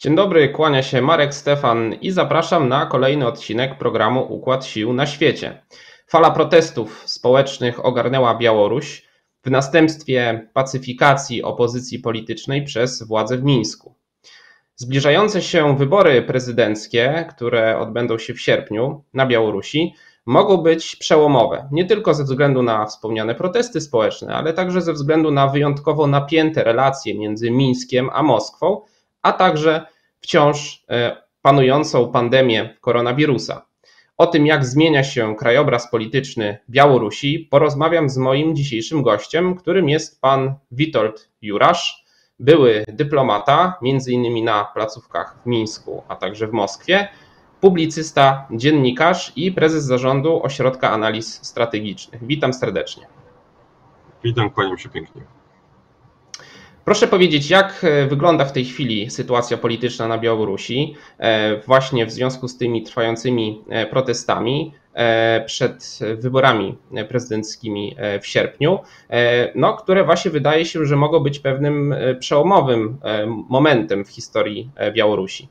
Dzień dobry, kłania się Marek Stefan i zapraszam na kolejny odcinek programu Układ Sił na świecie. Fala protestów społecznych ogarnęła Białoruś w następstwie pacyfikacji opozycji politycznej przez władze w Mińsku. Zbliżające się wybory prezydenckie, które odbędą się w sierpniu na Białorusi, mogą być przełomowe, nie tylko ze względu na wspomniane protesty społeczne, ale także ze względu na wyjątkowo napięte relacje między Mińskiem a Moskwą, a także wciąż panującą pandemię koronawirusa. O tym, jak zmienia się krajobraz polityczny Białorusi, porozmawiam z moim dzisiejszym gościem, którym jest pan Witold Jurasz, były dyplomata, między innymi na placówkach w Mińsku, a także w Moskwie, publicysta, dziennikarz i prezes zarządu Ośrodka Analiz Strategicznych. Witam serdecznie. Witam, kłaniam się pięknie. Proszę powiedzieć, jak wygląda w tej chwili sytuacja polityczna na Białorusi, właśnie w związku z tymi trwającymi protestami przed wyborami prezydenckimi w sierpniu, które właśnie wydaje się, że mogą być pewnym przełomowym momentem w historii Białorusi.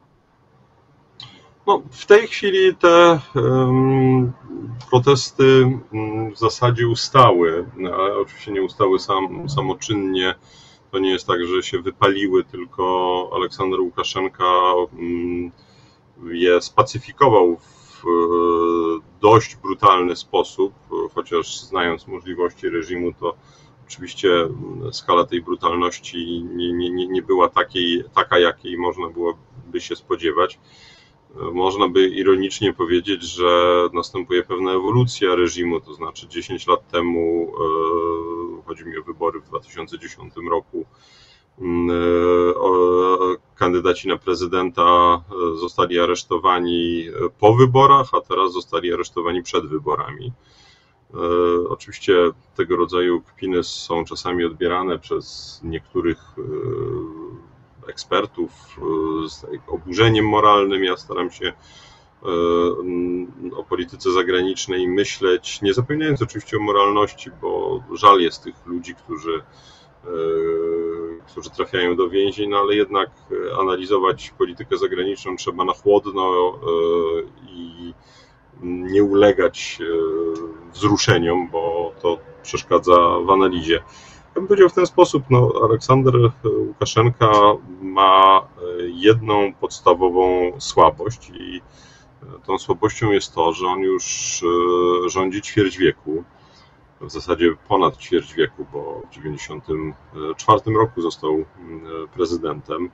No, w tej chwili te protesty w zasadzie ustały, ale oczywiście nie ustały samoczynnie. To nie jest tak, że się wypaliły, tylko Aleksander Łukaszenka je spacyfikował w dość brutalny sposób, chociaż znając możliwości reżimu, to oczywiście skala tej brutalności nie była taka, jakiej można byłoby się spodziewać. Można by ironicznie powiedzieć, że następuje pewna ewolucja reżimu, to znaczy 10 lat temu, chodzi mi o wybory w 2010 roku, kandydaci na prezydenta zostali aresztowani po wyborach, a teraz zostali aresztowani przed wyborami. Oczywiście tego rodzaju kpiny są czasami odbierane przez niektórych ekspertów z oburzeniem moralnym. Ja staram się o polityce zagranicznej myśleć, nie zapominając oczywiście o moralności, bo żal jest tych ludzi, którzy trafiają do więzień, no ale jednak analizować politykę zagraniczną trzeba na chłodno i nie ulegać wzruszeniom, bo to przeszkadza w analizie. Ja bym powiedział w ten sposób, Aleksander Łukaszenka ma jedną podstawową słabość i tą słabością jest to, że on już rządzi ćwierć wieku, w zasadzie ponad ćwierć wieku, bo w 1994 roku został prezydentem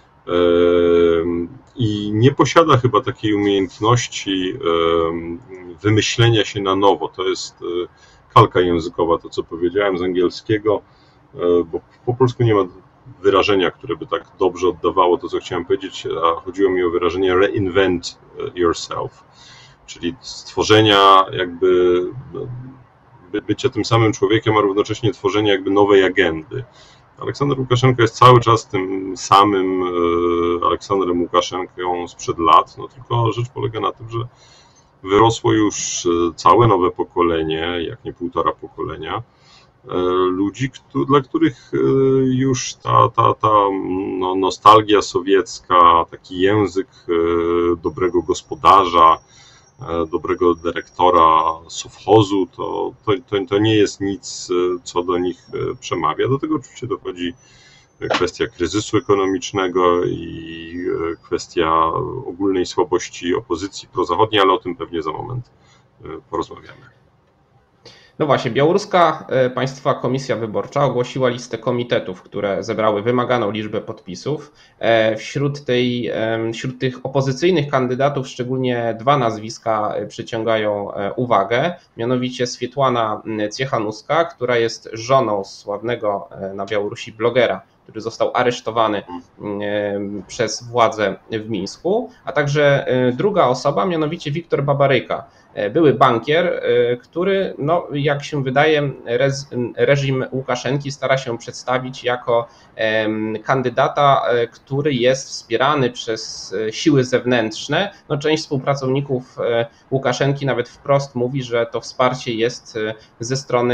i nie posiada chyba takiej umiejętności wymyślenia się na nowo. To jest kalka językowa, to co powiedziałem z angielskiego, bo po polsku nie ma wyrażenia, które by tak dobrze oddawało to, co chciałem powiedzieć, a chodziło mi o wyrażenie reinvent yourself, czyli stworzenia jakby bycia tym samym człowiekiem, a równocześnie tworzenia jakby nowej agendy. Aleksander Łukaszenka jest cały czas tym samym Aleksandrem Łukaszenką sprzed lat, tylko rzecz polega na tym, że wyrosło już całe nowe pokolenie, jak nie półtora pokolenia, ludzi, dla których już ta nostalgia sowiecka, taki język dobrego gospodarza, dobrego dyrektora sowchozu, to nie jest nic, co do nich przemawia. Do tego oczywiście dochodzi kwestia kryzysu ekonomicznego i kwestia ogólnej słabości opozycji prozachodniej, ale o tym pewnie za moment porozmawiamy. No właśnie, Białoruska Państwowa Komisja Wyborcza ogłosiła listę komitetów, które zebrały wymaganą liczbę podpisów. Wśród tych opozycyjnych kandydatów szczególnie dwa nazwiska przyciągają uwagę, mianowicie Swietłana Ciechanuska, która jest żoną sławnego na Białorusi blogera, który został aresztowany przez władze w Mińsku, a także druga osoba, mianowicie Wiktor Babaryka, były bankier, który, jak się wydaje, reżim Łukaszenki stara się przedstawić jako kandydata, który jest wspierany przez siły zewnętrzne. Część współpracowników Łukaszenki nawet wprost mówi, że to wsparcie jest ze strony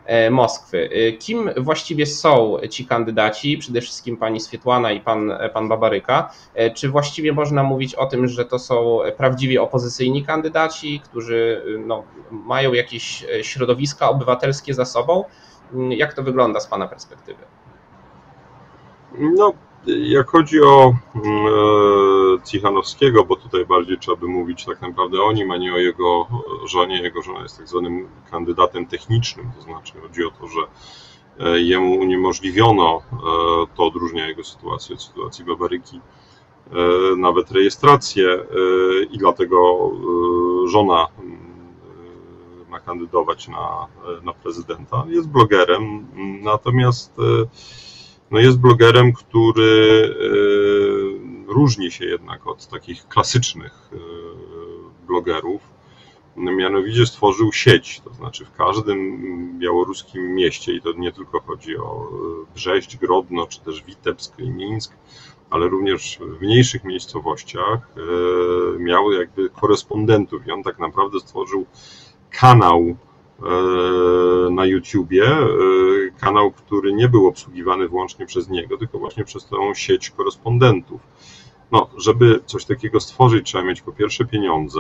Moskwy. Kim właściwie są ci kandydaci, przede wszystkim pani Swiatłana i pan Babaryka? Czy właściwie można mówić o tym, że to są prawdziwie opozycyjni kandydaci, którzy mają jakieś środowiska obywatelskie za sobą? Jak to wygląda z pana perspektywy? No, jak chodzi o Cichanowskiego, bo tutaj bardziej trzeba by mówić tak naprawdę o nim, a nie o jego żonie. Jego żona jest tak zwanym kandydatem technicznym, to znaczy chodzi o to, że jemu uniemożliwiono, to odróżnia jego sytuację od sytuacji Babaryki, nawet rejestrację i dlatego żona ma kandydować na prezydenta. Jest blogerem, natomiast jest blogerem, który różni się jednak od takich klasycznych blogerów. Mianowicie stworzył sieć, to znaczy w każdym białoruskim mieście, i to nie tylko chodzi o Brześć, Grodno, czy też Witebsk i Mińsk, ale również w mniejszych miejscowościach miał jakby korespondentów i on tak naprawdę stworzył kanał na YouTubie, kanał, który nie był obsługiwany wyłącznie przez niego, tylko właśnie przez tą sieć korespondentów. Żeby coś takiego stworzyć, trzeba mieć po pierwsze pieniądze,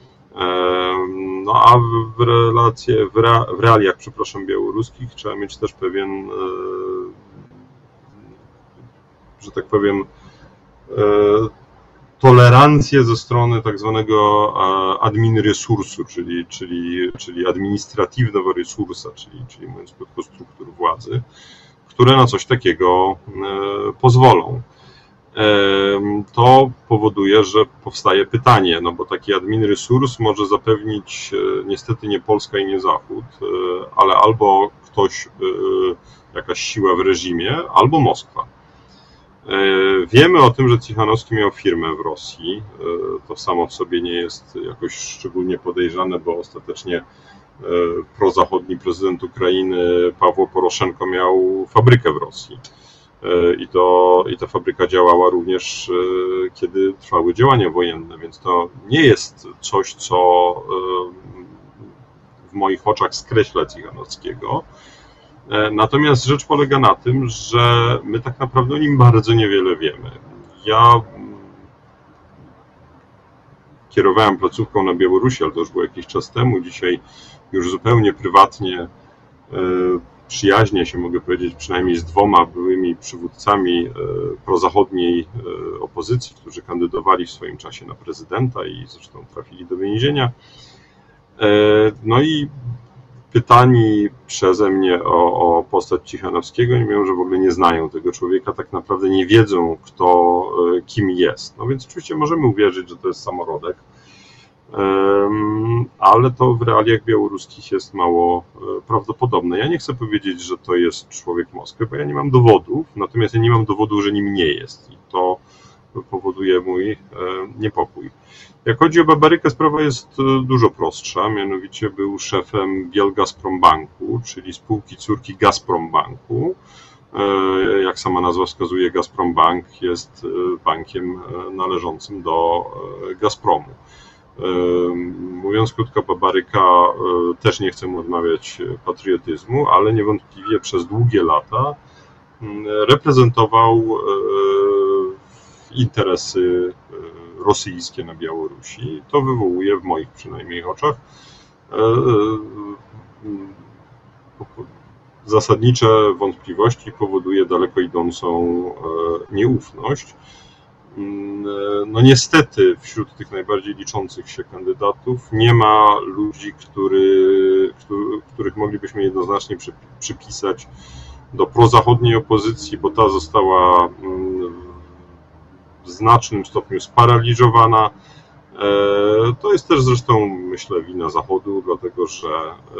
a w realiach, białoruskich trzeba mieć też pewien, że tak powiem, tolerancję ze strony tak zwanego admin resursu, czyli administratywnego resursa, czyli mówiąc krótko struktur władzy, które na coś takiego pozwolą. To powoduje, że powstaje pytanie, bo taki admin resurs może zapewnić niestety nie Polska i nie Zachód, ale albo ktoś, jakaś siła w reżimie, albo Moskwa. Wiemy o tym, że Cichanowski miał firmę w Rosji. To samo w sobie nie jest jakoś szczególnie podejrzane, bo ostatecznie prozachodni prezydent Ukrainy Pawło Poroszenko miał fabrykę w Rosji. I ta fabryka działała również, kiedy trwały działania wojenne, więc to nie jest coś, co w moich oczach skreśla Cichanowskiego. Natomiast rzecz polega na tym, że my tak naprawdę o nim bardzo niewiele wiemy. Ja kierowałem placówką na Białorusi, ale to już było jakiś czas temu. Dzisiaj już zupełnie prywatnie przyjaźnię się, mogę powiedzieć, przynajmniej z dwoma byłymi przywódcami prozachodniej opozycji, którzy kandydowali w swoim czasie na prezydenta i zresztą trafili do więzienia. I pytani przeze mnie o postać Cichanowskiego, nie mówią, że w ogóle nie znają tego człowieka, tak naprawdę nie wiedzą, kim jest. Więc oczywiście możemy uwierzyć, że to jest samorodek, ale to w realiach białoruskich jest mało prawdopodobne. Ja nie chcę powiedzieć, że to jest człowiek Moskwy, bo ja nie mam dowodów, natomiast ja nie mam dowodów, że nim nie jest i to powoduje mój niepokój. Jak chodzi o Babarykę, sprawa jest dużo prostsza, mianowicie był szefem Bielgazprombanku, czyli spółki córki Gazprombanku. Jak sama nazwa wskazuje, Gazprombank jest bankiem należącym do Gazpromu. Mówiąc krótko, Babaryka też nie chce mu odmawiać patriotyzmu, ale niewątpliwie przez długie lata reprezentował interesy rosyjskie na Białorusi. To wywołuje w moich przynajmniej oczach zasadnicze wątpliwości, powoduje daleko idącą nieufność. Niestety wśród tych najbardziej liczących się kandydatów nie ma ludzi, których moglibyśmy jednoznacznie przypisać do prozachodniej opozycji, bo ta została w znacznym stopniu sparaliżowana. To jest też zresztą, myślę, wina Zachodu, dlatego że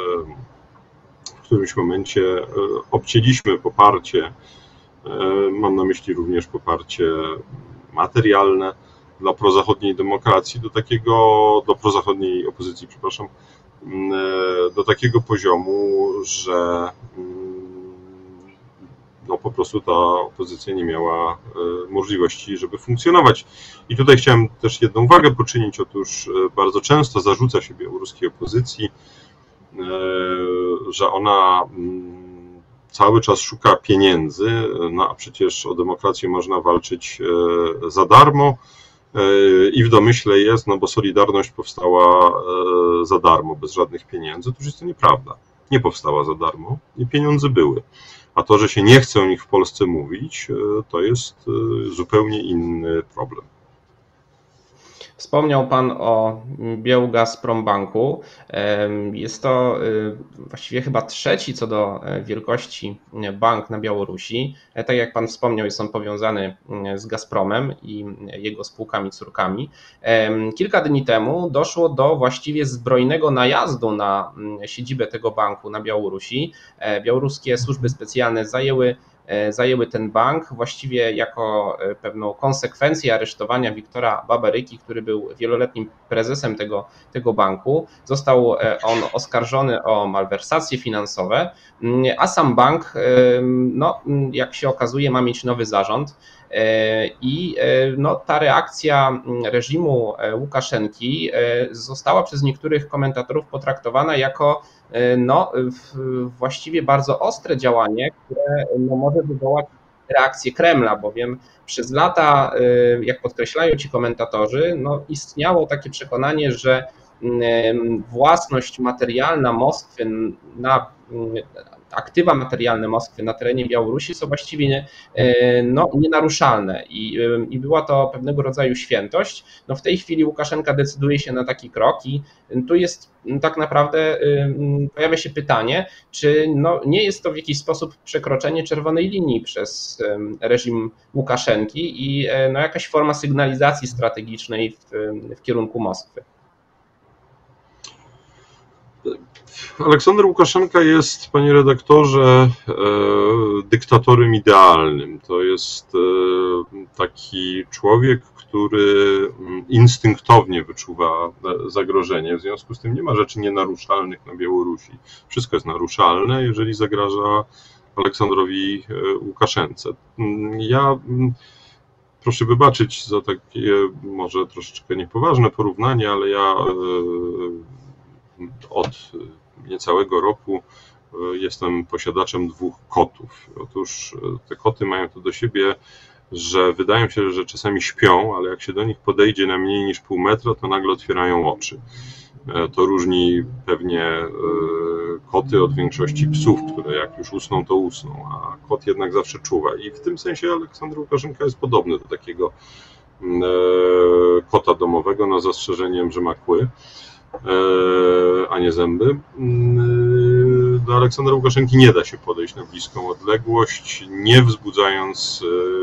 w którymś momencie obcięliśmy poparcie, mam na myśli również poparcie materialne dla prozachodniej demokracji, do prozachodniej opozycji, przepraszam, do takiego poziomu, że po prostu ta opozycja nie miała możliwości, żeby funkcjonować. I tutaj chciałem też jedną uwagę poczynić. Otóż bardzo często zarzuca się białoruskiej opozycji że ona cały czas szuka pieniędzy, no a przecież o demokrację można walczyć za darmo i w domyśle jest, no bo Solidarność powstała za darmo, bez żadnych pieniędzy. To już jest to nieprawda. Nie powstała za darmo i pieniądze były. A to, że się nie chce o nich w Polsce mówić, to jest zupełnie inny problem. Wspomniał Pan o Białgazprombanku. Jest to właściwie chyba trzeci co do wielkości bank na Białorusi. Tak jak Pan wspomniał, jest on powiązany z Gazpromem i jego spółkami córkami. Kilka dni temu doszło do właściwie zbrojnego najazdu na siedzibę tego banku na Białorusi. Białoruskie służby specjalne zajęły ten bank właściwie jako pewną konsekwencję aresztowania Wiktora Babaryki, który był wieloletnim prezesem tego banku. Został on oskarżony o malwersacje finansowe, a sam bank, no, jak się okazuje, ma mieć nowy zarząd. I no, ta reakcja reżimu Łukaszenki została przez niektórych komentatorów potraktowana jako no, właściwie bardzo ostre działanie, które no, może wywołać reakcję Kremla, bowiem przez lata, jak podkreślają ci komentatorzy, no, istniało takie przekonanie, że własność materialna Moskwy na aktywa materialne Moskwy na terenie Białorusi są właściwie no, nienaruszalne i była to pewnego rodzaju świętość. No, w tej chwili Łukaszenka decyduje się na taki krok i tu jest tak naprawdę, pojawia się pytanie, czy no, nie jest to w jakiś sposób przekroczenie czerwonej linii przez reżim Łukaszenki i no, jakaś forma sygnalizacji strategicznej w kierunku Moskwy. Aleksander Łukaszenka jest, panie redaktorze, dyktatorem idealnym. To jest taki człowiek, który instynktownie wyczuwa zagrożenie. W związku z tym nie ma rzeczy nienaruszalnych na Białorusi. Wszystko jest naruszalne, jeżeli zagraża Aleksandrowi Łukaszence. Ja proszę wybaczyć za takie może troszeczkę niepoważne porównanie, ale ja od niecałego roku jestem posiadaczem 2 kotów. Otóż te koty mają to do siebie, że wydają się, że czasami śpią, ale jak się do nich podejdzie na mniej niż pół metra, to nagle otwierają oczy. To różni pewnie koty od większości psów, które jak już usną, to usną, a kot jednak zawsze czuwa. I w tym sensie Aleksander Łukaszenka jest podobny do takiego kota domowego, na zastrzeżeniem, że ma kły, a nie zęby. Do Aleksandra Łukaszenki nie da się podejść na bliską odległość, nie wzbudzając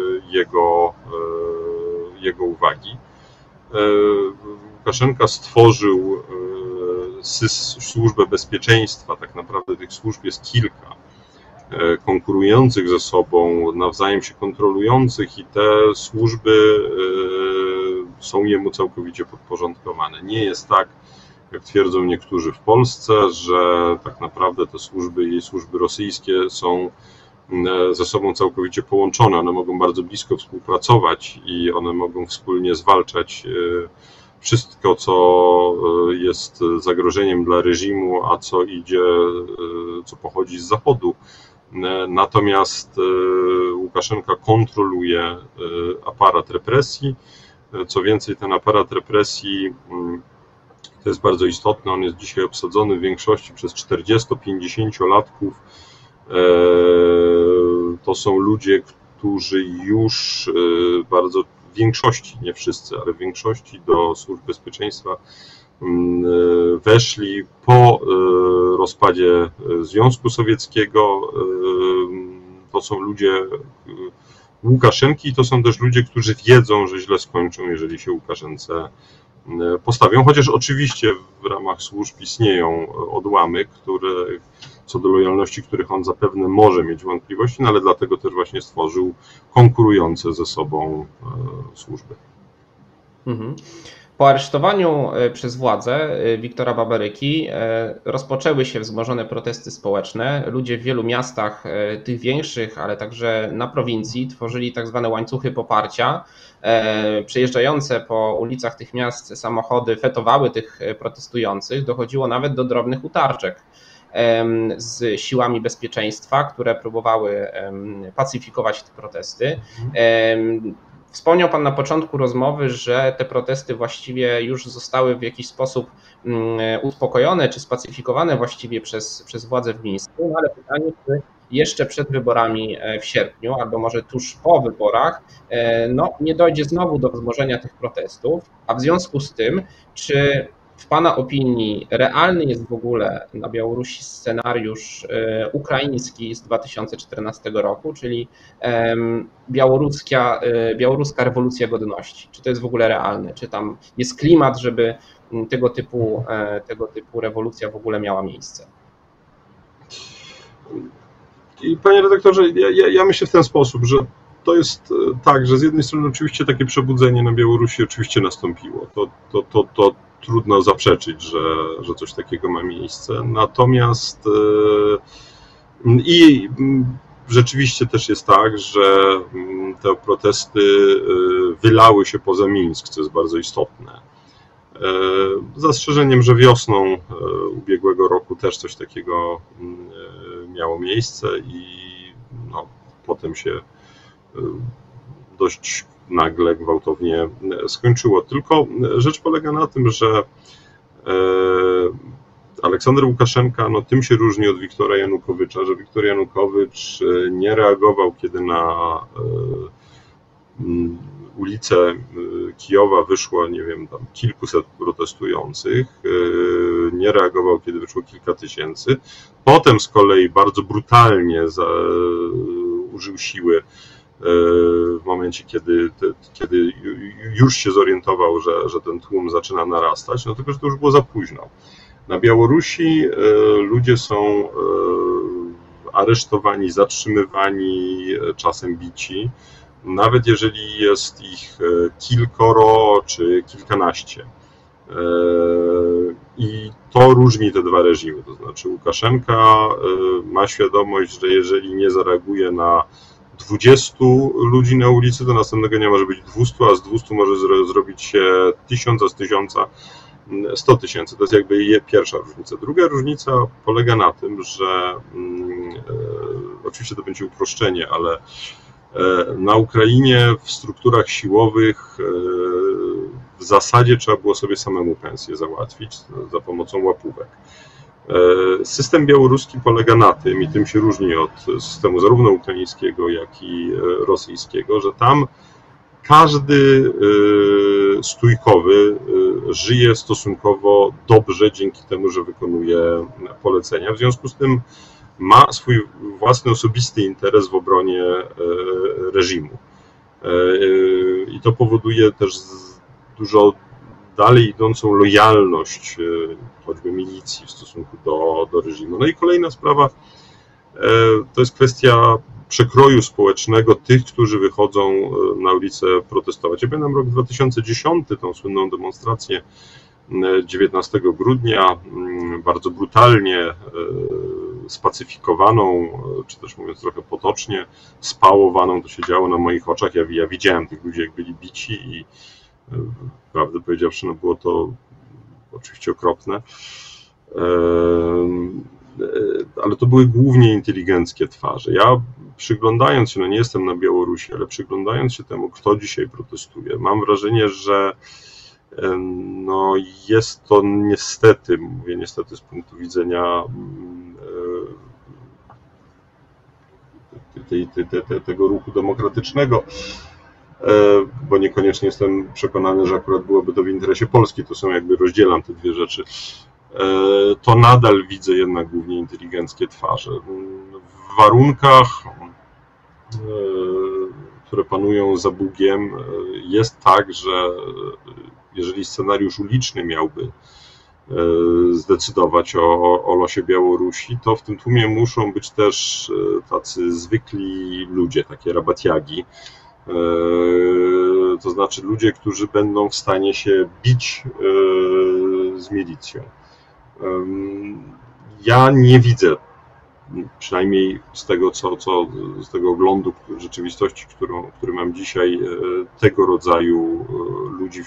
jego uwagi. Łukaszenka stworzył służbę bezpieczeństwa, tak naprawdę tych służb jest kilka, konkurujących ze sobą, nawzajem się kontrolujących i te służby są jemu całkowicie podporządkowane. Nie jest tak, jak twierdzą niektórzy w Polsce, że tak naprawdę te służby i służby rosyjskie są ze sobą całkowicie połączone. One mogą bardzo blisko współpracować i one mogą wspólnie zwalczać wszystko, co jest zagrożeniem dla reżimu, a co pochodzi z Zachodu. Natomiast Łukaszenka kontroluje aparat represji. Co więcej, ten aparat represji, to jest bardzo istotne, on jest dzisiaj obsadzony w większości przez 40-50-latków. To są ludzie, którzy już bardzo w większości, nie wszyscy, ale w większości do służb bezpieczeństwa weszli po rozpadzie Związku Sowieckiego. To są ludzie Łukaszenki i to są też ludzie, którzy wiedzą, że źle skończą, jeżeli się Łukaszence postawią, chociaż oczywiście w ramach służb istnieją odłamy, co do lojalności których on zapewne może mieć wątpliwości, no ale dlatego też właśnie stworzył konkurujące ze sobą służby. Po aresztowaniu przez władze Wiktora Baberyki rozpoczęły się wzmożone protesty społeczne. Ludzie w wielu miastach, tych większych, ale także na prowincji, tworzyli tak zwane łańcuchy poparcia. Przejeżdżające po ulicach tych miast samochody fetowały tych protestujących. Dochodziło nawet do drobnych utarczek z siłami bezpieczeństwa, które próbowały pacyfikować te protesty. Wspomniał Pan na początku rozmowy, że te protesty właściwie już zostały w jakiś sposób uspokojone czy spacyfikowane właściwie przez władze w Mińsku, ale pytanie, czy jeszcze przed wyborami w sierpniu, albo może tuż po wyborach, nie dojdzie znowu do wzmożenia tych protestów, a w związku z tym, czy w Pana opinii realny jest w ogóle na Białorusi scenariusz ukraiński z 2014 roku, czyli białoruska rewolucja godności? Czy to jest w ogóle realne? Czy tam jest klimat, żeby tego typu rewolucja w ogóle miała miejsce? I panie redaktorze, ja myślę w ten sposób, że to jest tak, że z jednej strony oczywiście takie przebudzenie na Białorusi oczywiście nastąpiło. To trudno zaprzeczyć, że coś takiego ma miejsce. Natomiast i rzeczywiście też jest tak, że te protesty wylały się poza Mińsk, co jest bardzo istotne. Z zastrzeżeniem, że wiosną ubiegłego roku też coś takiego miało miejsce i potem się dość nagle, gwałtownie skończyło. Tylko rzecz polega na tym, że Aleksander Łukaszenka tym się różni od Wiktora Janukowycza, że Wiktor Janukowycz nie reagował, kiedy na ulicę Kijowa wyszło, nie wiem, tam kilkuset protestujących, nie reagował, kiedy wyszło kilka tysięcy. Potem z kolei bardzo brutalnie użył siły w momencie, kiedy już się zorientował, że ten tłum zaczyna narastać, tylko że to już było za późno. Na Białorusi ludzie są aresztowani, zatrzymywani, czasem bici, nawet jeżeli jest ich kilkoro czy kilkanaście. I to różni te dwa reżimy. To znaczy Łukaszenka ma świadomość, że jeżeli nie zareaguje na 20 ludzi na ulicy, to następnego dnia może być 200, a z 200 może zrobić się 1000, a z 1000 100 tysięcy. To jest jakby pierwsza różnica. Druga różnica polega na tym, że oczywiście to będzie uproszczenie, ale na Ukrainie w strukturach siłowych w zasadzie trzeba było sobie samemu pensję załatwić za pomocą łapówek. System białoruski polega na tym, i tym się różni od systemu zarówno ukraińskiego, jak i rosyjskiego, że tam każdy stójkowy żyje stosunkowo dobrze dzięki temu, że wykonuje polecenia. W związku z tym ma swój własny, osobisty interes w obronie reżimu. I to powoduje też dużo dalej idącą lojalność choćby milicji w stosunku do reżimu. I kolejna sprawa to jest kwestia przekroju społecznego tych, którzy wychodzą na ulicę protestować. Ja pamiętam rok 2010, tą słynną demonstrację 19 grudnia, bardzo brutalnie spacyfikowaną, czy też mówiąc trochę potocznie, spałowaną, to się działo na moich oczach. Ja widziałem tych ludzi, jak byli bici i prawdę powiedziawszy, było to oczywiście okropne. Ale to były głównie inteligenckie twarze. Ja przyglądając się, nie jestem na Białorusi, ale przyglądając się temu, kto dzisiaj protestuje, mam wrażenie, że jest to niestety, mówię niestety z punktu widzenia tego ruchu demokratycznego, bo niekoniecznie jestem przekonany, że akurat byłoby to w interesie Polski, to są rozdzielam te dwie rzeczy, to nadal widzę jednak głównie inteligenckie twarze. W warunkach, które panują za Bugiem, jest tak, że jeżeli scenariusz uliczny miałby zdecydować o losie Białorusi, to w tym tłumie muszą być też tacy zwykli ludzie, takie rabatiagi. To znaczy ludzie, którzy będą w stanie się bić z milicją. Ja nie widzę, przynajmniej z tego, z tego oglądu rzeczywistości, który mam dzisiaj, tego rodzaju ludzi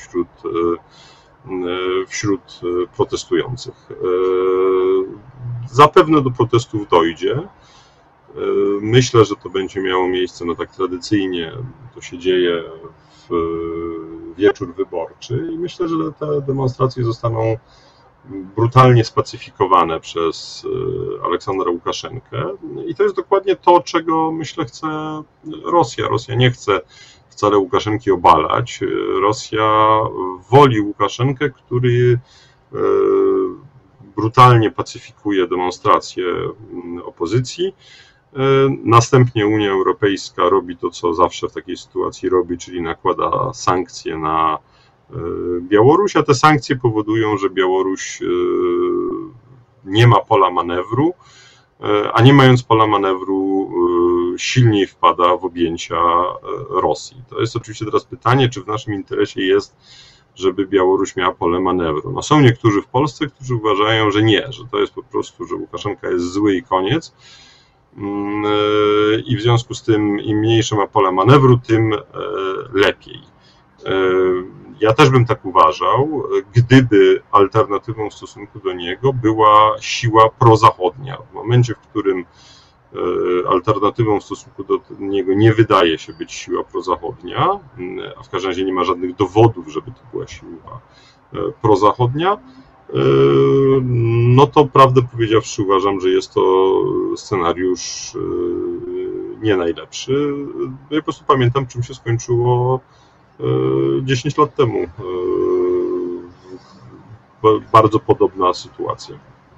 wśród protestujących. Zapewne do protestów dojdzie. Myślę, że to będzie miało miejsce, no tak tradycyjnie to się dzieje w wieczór wyborczy i myślę, że te demonstracje zostaną brutalnie spacyfikowane przez Aleksandra Łukaszenkę i to jest dokładnie to, czego myślę chce Rosja. Rosja nie chce wcale Łukaszenki obalać. Rosja woli Łukaszenkę, który brutalnie pacyfikuje demonstracje opozycji. Następnie Unia Europejska robi to, co zawsze w takiej sytuacji robi, czyli nakłada sankcje na Białoruś, a te sankcje powodują, że Białoruś nie ma pola manewru, a nie mając pola manewru silniej wpada w objęcia Rosji. To jest oczywiście teraz pytanie, czy w naszym interesie jest, żeby Białoruś miała pole manewru. No są niektórzy w Polsce, którzy uważają, że nie, że to jest po prostu, że Łukaszenka jest zły i koniec. I w związku z tym im mniejsze ma pole manewru, tym lepiej. Ja też bym tak uważał, gdyby alternatywą w stosunku do niego była siła prozachodnia. W momencie, w którym alternatywą w stosunku do niego nie wydaje się być siła prozachodnia, a w każdym razie nie ma żadnych dowodów, żeby to była siła prozachodnia, no to prawdę powiedziawszy uważam, że jest to scenariusz nie najlepszy. Ja po prostu pamiętam, czym się skończyło 10 lat temu. Bardzo podobna sytuacja.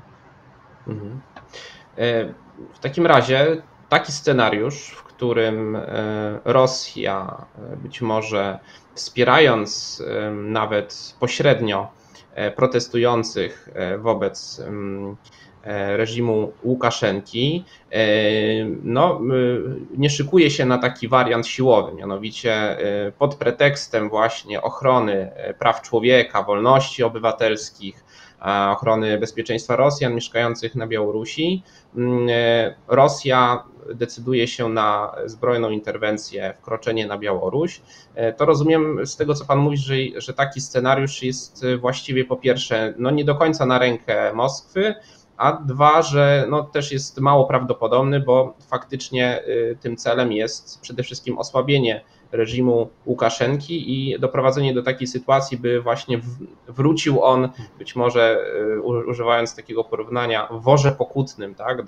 W takim razie taki scenariusz, w którym Rosja być może wspierając nawet pośrednio protestujących wobec reżimu Łukaszenki, no, nie szykuje się na taki wariant siłowy, mianowicie pod pretekstem właśnie ochrony praw człowieka, wolności obywatelskich, ochrony bezpieczeństwa Rosjan mieszkających na Białorusi, Rosja decyduje się na zbrojną interwencję, wkroczenie na Białoruś. To rozumiem z tego, co pan mówi, że taki scenariusz jest właściwie po pierwsze no nie do końca na rękę Moskwy, a dwa, że no też jest mało prawdopodobny, bo faktycznie tym celem jest przede wszystkim osłabienie reżimu Łukaszenki i doprowadzenie do takiej sytuacji, by właśnie wrócił on, być może używając takiego porównania, w worze pokutnym, tak,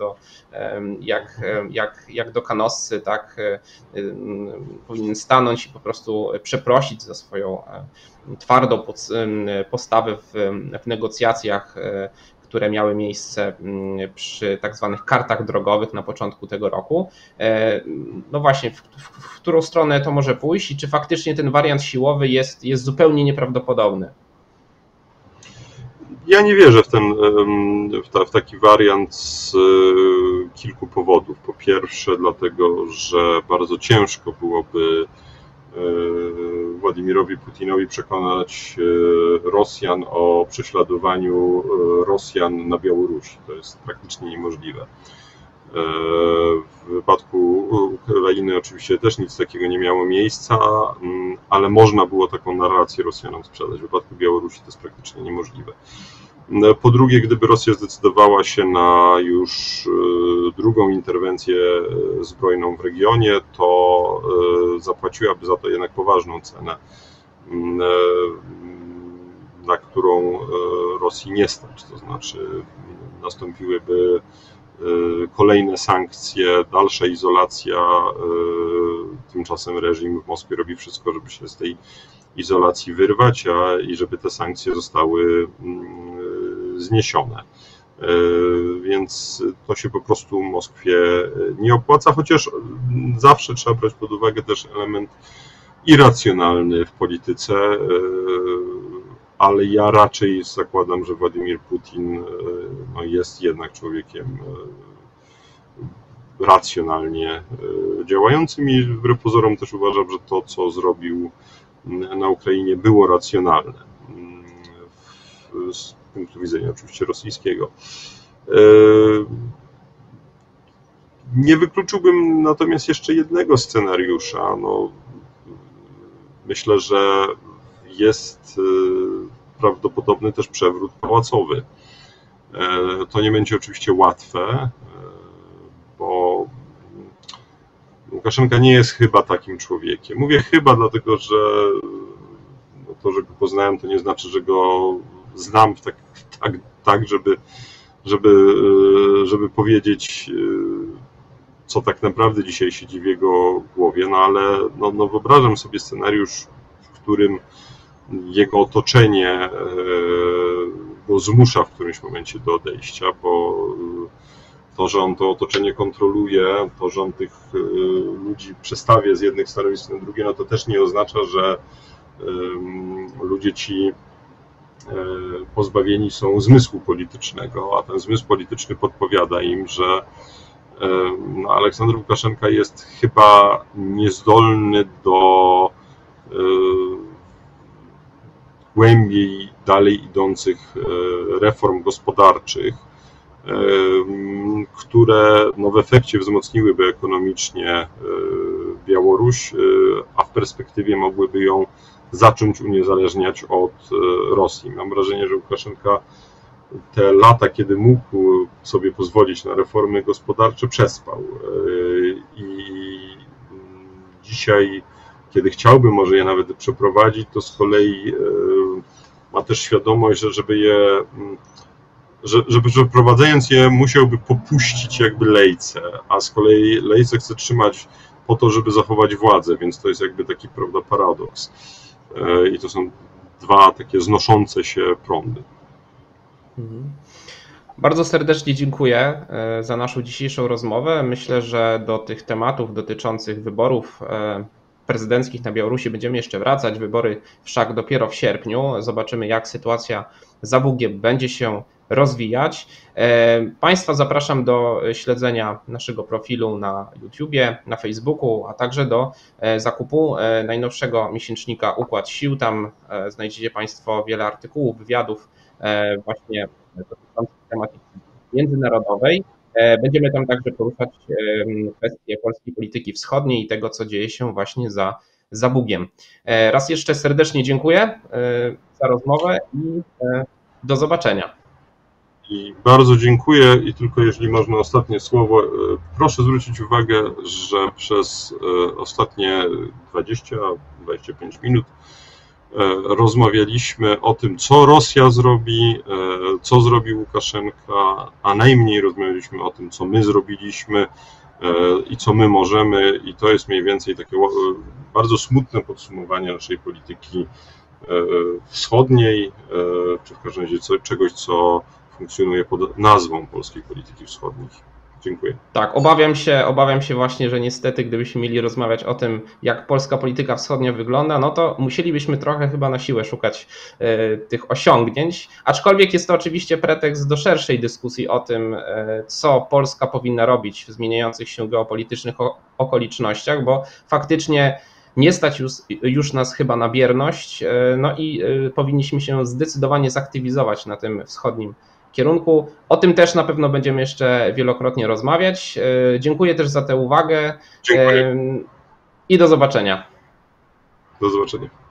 jak do kanoscy, tak, powinien stanąć i po prostu przeprosić za swoją twardą postawę w negocjacjach, które miały miejsce przy tak zwanych kartach drogowych na początku tego roku. No właśnie, w którą stronę to może pójść i czy faktycznie ten wariant siłowy jest zupełnie nieprawdopodobny? Ja nie wierzę w taki wariant z kilku powodów. Po pierwsze dlatego, że bardzo ciężko byłoby Władimirowi Putinowi przekonać Rosjan o prześladowaniu Rosjan na Białorusi. To jest praktycznie niemożliwe. W wypadku Ukrainy oczywiście też nic takiego nie miało miejsca, ale można było taką narrację Rosjanom sprzedać. W wypadku Białorusi to jest praktycznie niemożliwe. Po drugie, gdyby Rosja zdecydowała się na już drugą interwencję zbrojną w regionie, to zapłaciłaby za to jednak poważną cenę, na którą Rosji nie stać. To znaczy nastąpiłyby kolejne sankcje, dalsza izolacja. Tymczasem reżim w Moskwie robi wszystko, żeby się z tej izolacji wyrwać, i żeby te sankcje zostały zniesione. Więc to się po prostu Moskwie nie opłaca, chociaż zawsze trzeba brać pod uwagę też element irracjonalny w polityce, ale ja raczej zakładam, że Władimir Putin no, jest jednak człowiekiem racjonalnie działającym i wbrew pozorom też uważam, że to, co zrobił na Ukrainie było racjonalne z punktu widzenia oczywiście rosyjskiego. Nie wykluczyłbym natomiast jeszcze jednego scenariusza. No, myślę, że jest prawdopodobny też przewrót pałacowy. To nie będzie oczywiście łatwe, bo Łukaszenka nie jest chyba takim człowiekiem. Mówię chyba, dlatego że to, że go poznałem, to nie znaczy, że go znam tak żeby powiedzieć, co tak naprawdę dzisiaj siedzi w jego głowie, no ale no wyobrażam sobie scenariusz, w którym jego otoczenie go zmusza w którymś momencie do odejścia, bo to, że on to otoczenie kontroluje, to, że on tych ludzi przestawia z jednych stanowisk na drugie, no to też nie oznacza, że ludzie ci pozbawieni są zmysłu politycznego, a ten zmysł polityczny podpowiada im, że Aleksander Łukaszenka jest chyba niezdolny do głębiej dalej idących reform gospodarczych, które w efekcie wzmocniłyby ekonomicznie Białoruś, a w perspektywie mogłyby ją zacząć uniezależniać od Rosji. Mam wrażenie, że Łukaszenka te lata, kiedy mógł sobie pozwolić na reformy gospodarcze, przespał. I dzisiaj, kiedy chciałby może je nawet przeprowadzić, to z kolei ma też świadomość, że żeby przeprowadzając je, musiałby popuścić jakby lejce, a z kolei lejce chce trzymać po to, żeby zachować władzę, więc to jest jakby taki, prawda, paradoks. I to są dwa takie znoszące się prądy. Bardzo serdecznie dziękuję za naszą dzisiejszą rozmowę. Myślę, że do tych tematów dotyczących wyborów prezydenckich na Białorusi będziemy jeszcze wracać. Wybory wszak dopiero w sierpniu. Zobaczymy, jak sytuacja za Bugiem będzie się rozwijać. Państwa zapraszam do śledzenia naszego profilu na YouTubie, na Facebooku, a także do zakupu najnowszego miesięcznika Układ Sił. Tam znajdziecie Państwo wiele artykułów, wywiadów właśnie dotyczących tematyki międzynarodowej. Będziemy tam także poruszać kwestie polskiej polityki wschodniej i tego, co dzieje się właśnie za Bugiem. Raz jeszcze serdecznie dziękuję za rozmowę i do zobaczenia. I bardzo dziękuję i tylko jeżeli można ostatnie słowo, proszę zwrócić uwagę, że przez ostatnie 20-25 minut rozmawialiśmy o tym, co Rosja zrobi, co zrobi Łukaszenka, a najmniej rozmawialiśmy o tym, co my zrobiliśmy i co my możemy, i to jest mniej więcej takie bardzo smutne podsumowanie naszej polityki wschodniej, czy w każdym razie czegoś, co funkcjonuje pod nazwą polskiej polityki wschodniej. Dziękuję. Tak, obawiam się właśnie, że niestety gdybyśmy mieli rozmawiać o tym, jak polska polityka wschodnia wygląda, no to musielibyśmy trochę chyba na siłę szukać tych osiągnięć, aczkolwiek jest to oczywiście pretekst do szerszej dyskusji o tym, co Polska powinna robić w zmieniających się geopolitycznych okolicznościach, bo faktycznie nie stać już nas chyba na bierność, no i powinniśmy się zdecydowanie zaktywizować na tym wschodnim kierunku. O tym też na pewno będziemy jeszcze wielokrotnie rozmawiać. Dziękuję też za tę uwagę. Dziękuję. I do zobaczenia. Do zobaczenia.